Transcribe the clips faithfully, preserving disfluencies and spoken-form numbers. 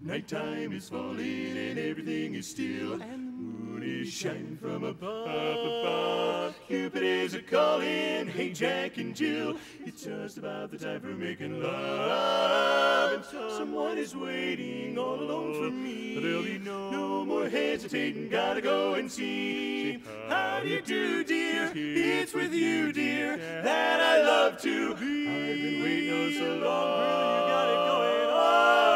Nighttime is falling and everything is still, and the moon is shining from above, up above. Cupid is a calling, hey Jack and Jill, it's just about the time for making love. And someone is waiting all alone for me. There'll be no, no more hesitating, gotta go and see. How do you do, dear? It's with you, dear, that I love to be. I've been waiting oh so long, girl, you got it going on.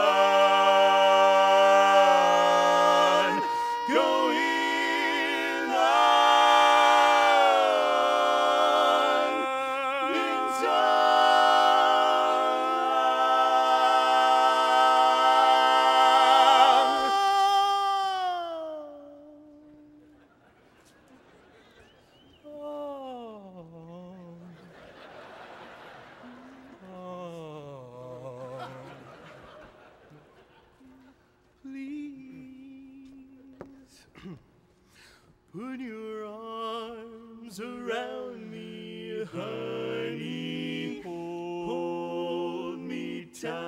Put your arms around me, honey, hold me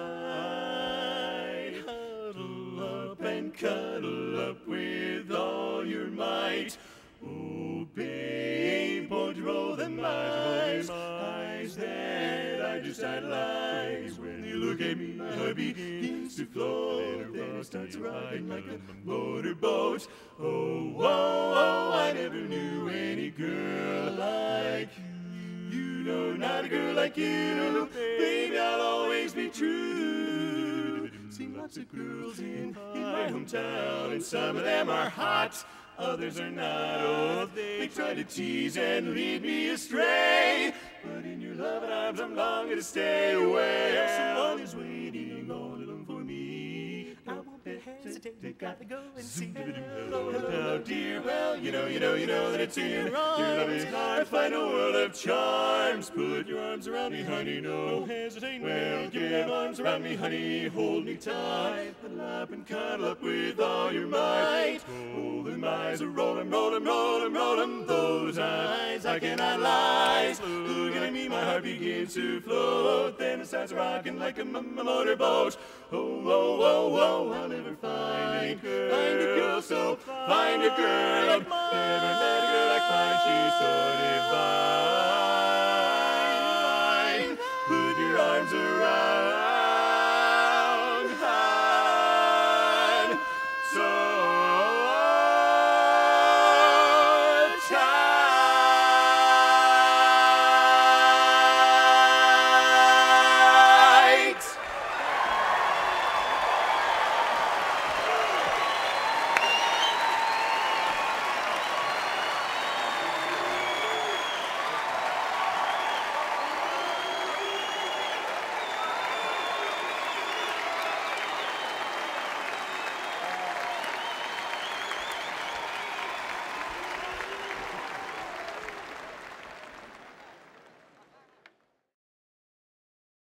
tight, huddle up and cuddle up with all your might. Oh, babe, won't you roll them eyes, eyes that I just idolize. When you look at me, my heart begins to float, then it starts rocking like a motorboat. Oh, oh, oh, I never knew any girl like you. You know, not a girl like you. Baby, I'll always be true. Seen lots of girls in, in my hometown, and some of them are hot, others are not. Oh, they try to tease and lead me astray, but in your loving arms I'm longing to stay away. Someone is waiting all alone for me. I won't hesitate, gotta go and see. Hello, hello, dear. Well, you know, you know, you know that it's in your love is hard. Find a world of charms. Put your arms around me, honey. No hesitating. Well, give arms around me, honey. Hold me tight. Huddle up and cuddle up with all your might. Oh, them eyes are rolling, rolling, rolling, rolling. Those eyes I cannot lie. Looking at me, my heart begins to float. Then it starts rocking like a motorboat. Oh, oh, oh, oh, I'll never find a girl, find a girl so, find a girl like mine. Never met a girl like mine, she's so divine.